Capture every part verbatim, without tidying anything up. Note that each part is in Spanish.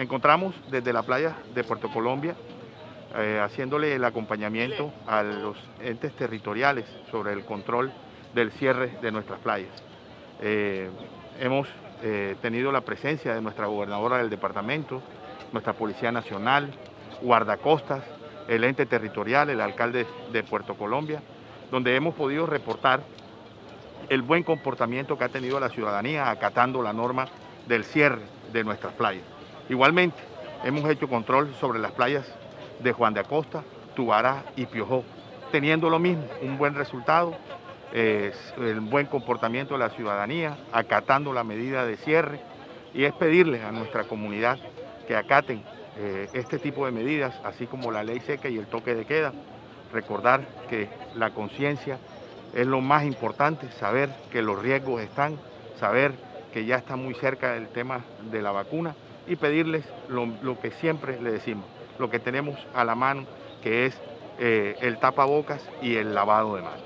encontramos desde la playa de Puerto Colombia, eh, haciéndole el acompañamiento a los entes territoriales sobre el control del cierre de nuestras playas. Eh, hemos eh, tenido la presencia de nuestra gobernadora del departamento, nuestra Policía Nacional, guardacostas, el ente territorial, el alcalde de Puerto Colombia, donde hemos podido reportar el buen comportamiento que ha tenido la ciudadanía acatando la norma del cierre de nuestras playas. Igualmente, hemos hecho control sobre las playas de Juan de Acosta, Tubará y Piojó, teniendo lo mismo, un buen resultado, eh, el buen comportamiento de la ciudadanía, acatando la medida de cierre, y es pedirles a nuestra comunidad que acaten eh, este tipo de medidas, así como la ley seca y el toque de queda. Recordar que la conciencia es lo más importante, saber que los riesgos están, saber que ya está muy cerca del tema de la vacuna y pedirles lo, lo que siempre le decimos, lo que tenemos a la mano, que es eh, el tapabocas y el lavado de manos.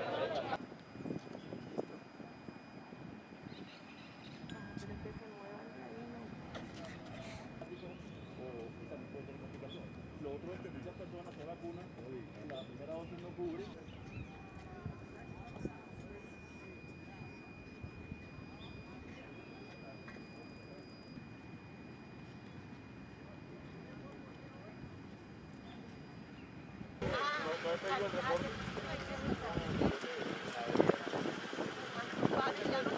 Lo otro es que muchas personas se vacunan, la primera dosis no cubre. No, no he pedido el reporte.